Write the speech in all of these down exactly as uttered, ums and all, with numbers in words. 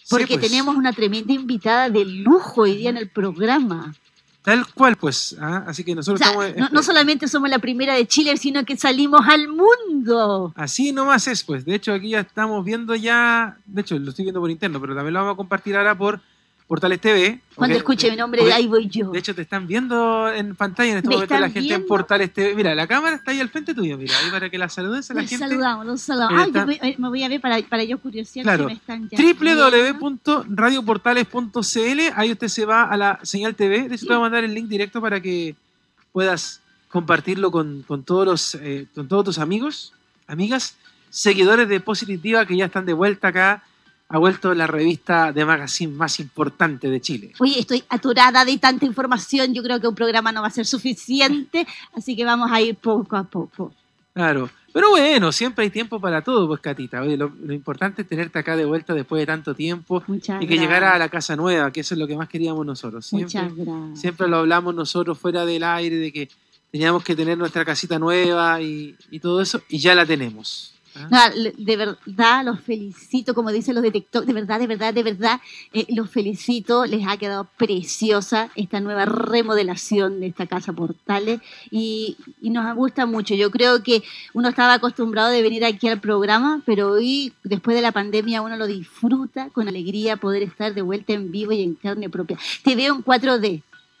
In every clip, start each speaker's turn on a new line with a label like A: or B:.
A: Porque
B: sí, pues.
A: tenemos una tremenda invitada de lujo hoy día en el programa.
B: Tal cual, pues. ¿ah? Así que nosotros
A: O sea,
B: estamos...
A: no, no solamente somos la primera de Chile, sino que salimos al mundo.
B: Así nomás es, pues. De hecho, aquí ya estamos viendo ya... De hecho, lo estoy viendo por interno, pero también lo vamos a compartir ahora por Portales T V.
A: Cuando
B: porque,
A: escuche mi nombre,
B: porque,
A: ahí voy yo.
B: De hecho, te están viendo en pantalla en este
A: ¿Me
B: momento la
A: están
B: gente
A: viendo?
B: en Portales T V. Mira, la cámara está ahí al frente tuyo, mira, ahí para que la saludes a la
A: Los
B: gente.
A: saludamos, los saludamos.
B: Mira,
A: Ay,
B: está-
A: yo me, me voy a ver para, para yo curiosear
B: Claro.
A: si me están ya
B: w w w
A: viendo.
B: punto radio portales punto c l. Ahí usted se va a la señal T V. De hecho, te voy a mandar el link directo para que puedas compartirlo con, con todos los, eh, con todos tus amigos, amigas, seguidores de Positiva que ya están de vuelta acá. Ha vuelto la revista de magazine más importante de Chile.
A: Oye, estoy aturada de tanta información. Yo creo que un programa no va a ser suficiente, así que vamos a ir poco a poco.
B: Claro. Pero bueno, siempre hay tiempo para todo, pues, Catita. Oye, lo, lo importante es tenerte acá de vuelta después de tanto tiempo.
A: Muchas
B: Y que
A: gracias.
B: llegara a la casa nueva, que eso es lo que más queríamos nosotros. Siempre,
A: Muchas gracias.
B: siempre lo hablamos nosotros fuera del aire, de que teníamos que tener nuestra casita nueva y, y todo eso, y ya la tenemos. ¿ah?
A: No, le- de verdad los felicito, como dicen los de TikTok, de verdad, de verdad, de verdad, eh, los felicito, les ha quedado preciosa esta nueva remodelación de esta casa Portales y, y nos gusta mucho. Yo creo que uno estaba acostumbrado de venir aquí al programa, pero hoy, después de la pandemia, uno lo disfruta con alegría poder estar de vuelta en vivo y en carne propia. Te veo en cuatro D.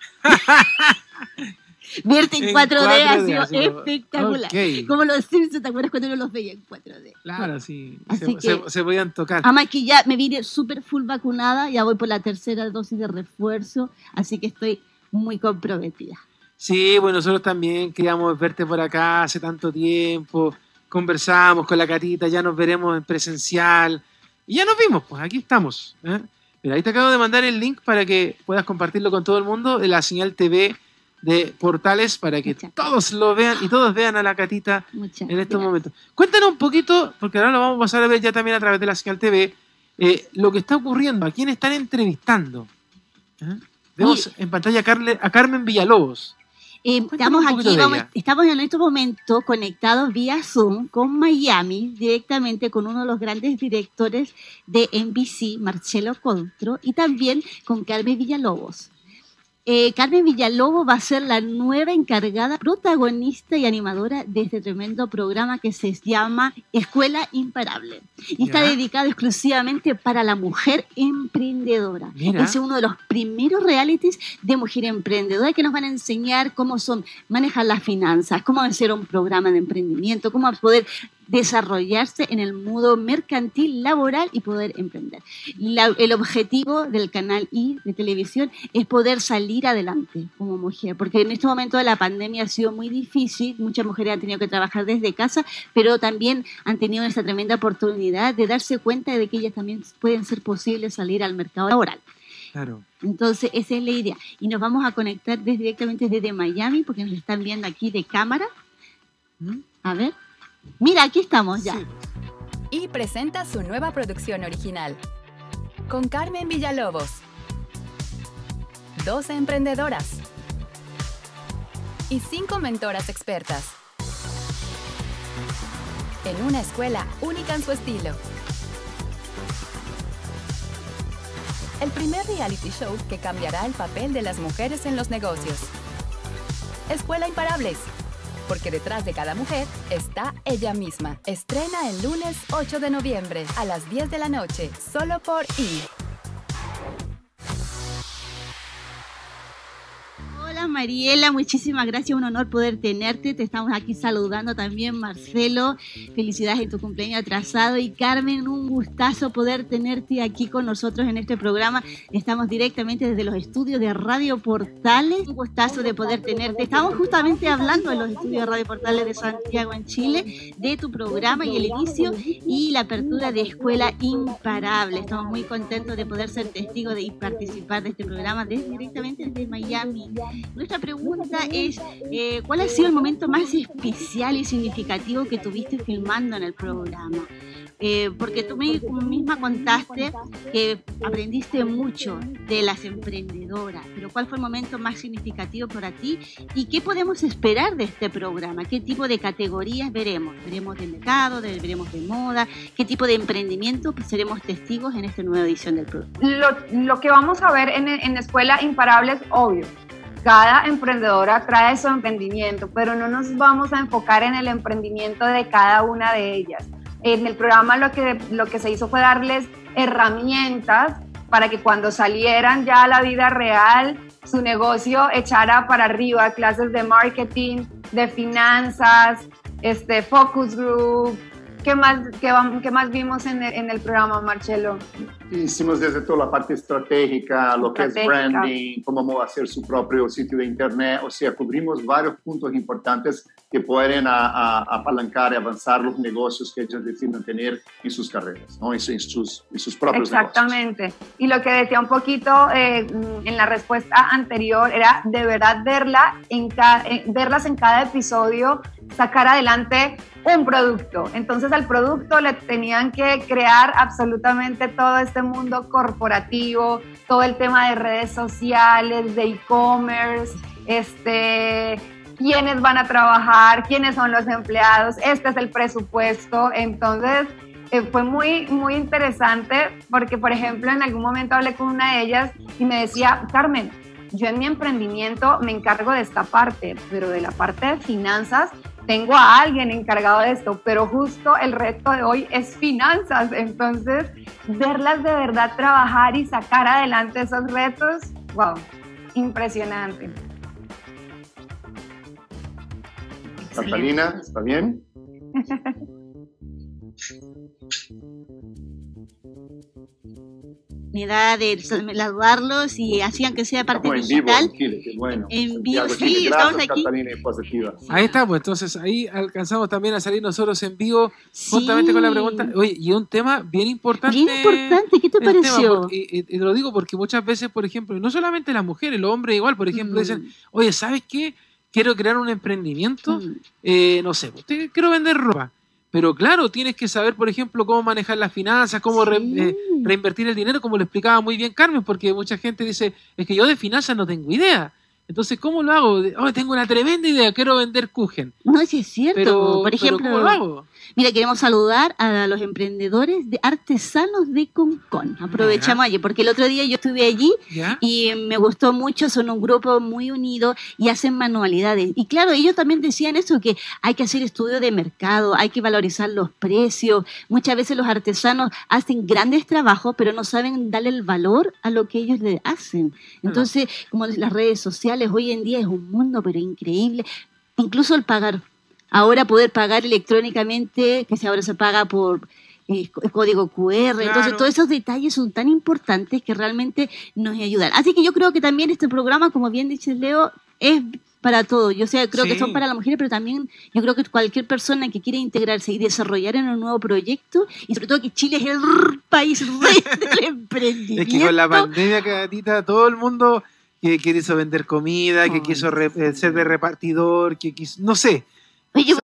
A: Verte en,
B: En
A: cuatro D ha
B: cuatro D,
A: sido
B: así como-
A: espectacular.
B: ok.
A: Como los Simpsons, ¿te acuerdas cuando uno los veía en cuatro D?
B: Claro, sí.
A: Así
B: Se,
A: que-
B: se- se podían tocar.
A: Además que ya me vine súper full vacunada, ya voy por la tercera dosis de refuerzo, así que estoy muy comprometida.
B: Sí, bueno, nosotros también queríamos verte por acá hace tanto tiempo. Conversamos con la Catita, ya nos veremos en presencial. Y ya nos vimos, pues aquí estamos. ¿eh? Mira, ahí te acabo de mandar el link para que puedas compartirlo con todo el mundo de la señal T V de Portales para que
A: Muchas
B: todos lo vean y todos vean a la Catita
A: Muchas
B: en estos
A: gracias.
B: momentos. Cuéntanos un poquito, porque ahora lo vamos a pasar a ver ya también a través de la señal T V, eh, lo que está ocurriendo, a quién están entrevistando. ¿eh? Vemos en pantalla a, Carle- a Carmen Villalobos.
A: Eh,
B: Cuéntame
A: estamos
B: un poquito
A: aquí,
B: de
A: vamos-
B: ella.
A: estamos en estos momentos conectados vía Zoom con Miami, directamente con uno de los grandes directores de N B C, Marcelo Contro, y también con Carmen Villalobos. Eh, Carmen Villalobos va a ser la nueva encargada, protagonista y animadora de este tremendo programa que se llama Escuela Imparable. Y está
B: Ya.
A: dedicado exclusivamente para la mujer emprendedora.
B: Mira.
A: Es uno de los primeros realities de mujer emprendedora que nos van a enseñar cómo son manejar las finanzas, cómo hacer un programa de emprendimiento, cómo poder desarrollarse en el mundo mercantil, laboral y poder emprender. La- el objetivo del canal I de televisión es poder salir adelante como mujer, porque en este momento de la pandemia ha sido muy difícil, muchas mujeres han tenido que trabajar desde casa, pero también han tenido esta tremenda oportunidad de darse cuenta de que ellas también pueden ser posibles salir al mercado laboral.
B: Claro.
A: Entonces, esa es la idea. Y nos vamos a conectar desde- directamente desde Miami, porque nos están viendo aquí de cámara.
B: ¿Mm?
A: A ver. Mira, aquí estamos ya.
B: Sí.
C: Y presenta su nueva producción original. Con Carmen Villalobos. Dos emprendedoras. Y cinco mentoras expertas. En una escuela única en su estilo. El primer reality show que cambiará el papel de las mujeres en los negocios. Escuela Imparables. Porque detrás de cada mujer está ella misma. Estrena el lunes ocho de noviembre a las diez de la noche, solo por I.
A: Hola Mariela, muchísimas gracias, un honor poder tenerte. Te estamos aquí saludando también, Marcelo. Felicidades en tu cumpleaños atrasado. Y Carmen, un gustazo poder tenerte aquí con nosotros en este programa. Estamos directamente desde los estudios de Radio Portales. Un gustazo de poder tenerte. Estamos justamente hablando en los estudios de Radio Portales de Santiago, en Chile, de tu programa y el inicio y la apertura de Escuela Imparable. Estamos muy contentos de poder ser testigos de y participar de este programa desde, directamente desde Miami. Nuestra pregunta es, eh, ¿cuál ha sido el momento más especial y significativo que tuviste filmando en el programa? Eh, porque tú me- misma contaste que aprendiste mucho de las emprendedoras, pero ¿cuál fue el momento más significativo para ti? ¿Y qué podemos esperar de este programa? ¿Qué tipo de categorías veremos? ¿Veremos de mercado? de- ¿Veremos de moda? ¿Qué tipo de emprendimiento seremos testigos en esta nueva edición del programa?
D: Lo, lo que vamos a ver en, en Escuela Imparable es obvio. Cada emprendedora trae su emprendimiento, pero no nos vamos a enfocar en el emprendimiento de cada una de ellas. En el programa lo que, lo que se hizo fue darles herramientas para que cuando salieran ya a la vida real, su negocio echara para arriba, clases de marketing, de finanzas, este, focus group. ¿Qué más, qué, qué más vimos en el, en el programa, Marcelo?
E: Hicimos desde toda la parte estratégica, lo que es
D: Estratégica.
E: branding, cómo hacer su propio sitio de internet. O sea, cubrimos varios puntos importantes que pueden a, a, apalancar y avanzar los negocios que ellos deciden tener en sus carreras, ¿no? en, en, sus, en sus propios
D: Exactamente.
E: negocios.
D: Y lo que decía un poquito eh, en la respuesta anterior era de verdad verla en ca en, verlas en cada episodio, sacar adelante un producto. Entonces al producto le tenían que crear absolutamente todo este mundo corporativo, todo el tema de redes sociales, de e-commerce, este, quiénes van a trabajar, quiénes son los empleados, este es el presupuesto. Entonces eh, fue muy, muy interesante porque, por ejemplo, en algún momento hablé con una de ellas y me decía, Carmen, yo en mi emprendimiento me encargo de esta parte, pero de la parte de finanzas tengo a alguien encargado de esto, pero justo el reto de hoy es finanzas. Entonces, verlas de verdad trabajar y sacar adelante esos retos, wow, impresionante.
E: Catalina, ¿está bien?
A: De saludarlos y hacían que sea parte
E: Estamos en vivo
A: digital.
E: en Chile, qué bueno.
A: En vivo,
E: Santiago,
A: sí,
E: Chile.
A: estamos
E: Gracias,
A: aquí.
E: Catalina y Positiva.
B: Ahí está, pues entonces ahí alcanzamos también a salir nosotros en vivo
A: Sí.
B: juntamente con la pregunta. Oye, y un tema bien importante.
A: Bien importante, ¿qué te
B: el tema,
A: pareció?
B: porque- y, y te lo digo porque muchas veces, por ejemplo, y no solamente las mujeres, los hombres igual, por ejemplo,
A: Mm.
B: dicen, oye, ¿sabes qué? Quiero crear un emprendimiento,
A: Mm.
B: eh, no sé, pues, te- quiero vender ropa. Pero claro, tienes que saber, por ejemplo, cómo manejar las finanzas, cómo re-
A: Sí.
B: eh, reinvertir el dinero, como lo explicaba muy bien Carmen, porque mucha gente dice, es que yo de finanzas no tengo idea. Entonces, ¿cómo lo hago? Oh, tengo una tremenda idea, quiero vender Kuchen.
A: No, sí es cierto.
B: Pero,
A: Por
B: pero
A: ejemplo,
B: ¿cómo lo hago?
A: mira, queremos saludar a los emprendedores de artesanos de Concón. Aprovechamos allí, porque el otro día yo estuve allí
B: ¿Ya?
A: y me gustó mucho, son un grupo muy unido y hacen manualidades. Y claro, ellos también decían eso, que hay que hacer estudio de mercado, hay que valorizar los precios. Muchas veces los artesanos hacen grandes trabajos, pero no saben darle el valor a lo que ellos le hacen. Entonces, como las redes sociales, hoy en día es un mundo, pero increíble. Incluso el pagar. Ahora poder pagar electrónicamente, que se ahora se paga por eh, código Q R,
B: Claro.
A: entonces todos esos detalles son tan importantes que realmente nos ayudan. Así que yo creo que también este programa, como bien dice Leo, es para todo. Yo sé, creo
B: Sí.
A: que son para las mujeres, pero también yo creo que cualquier persona que quiera integrarse y desarrollar en un nuevo proyecto, y sobre todo que Chile es el país rey del emprendimiento.
B: Es que con la pandemia, Catita, todo el mundo que quiso vender comida, que
A: Ay,
B: quiso re- eh, ser de repartidor, que quiso, no sé.
A: Oye,